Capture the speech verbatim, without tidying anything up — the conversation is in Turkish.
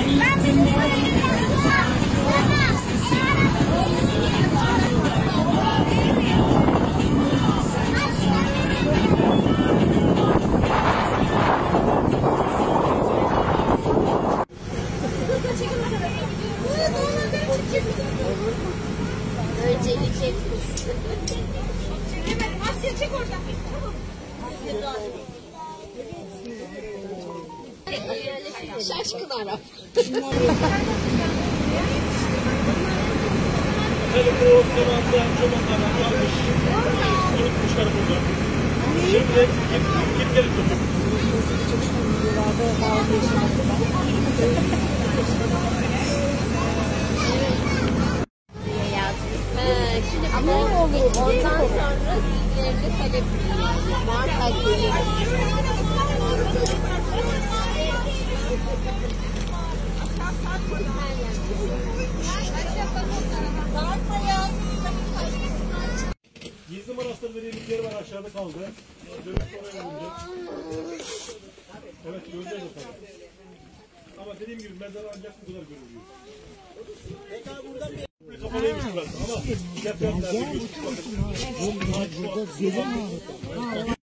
Önce yiyecek. Asya çek oradan. Şaşkın Arap. Tabii bu zamanda çobanlardan almış, unutmuşlar burada. Şimdi kim gelip tutuyor? Ama ondan sonra bilgilerini talep ediyor. Muhakkak gelir. Gizli Manastır verillikleri var, aşağıda kaldı. Dönüş oraya görünecek. Evet, göreceğiz o tabii. Ama dediğim gibi mezar ancak bu kadar görülüyor. Kapalıymış burası ama depremlerde gözüküyor.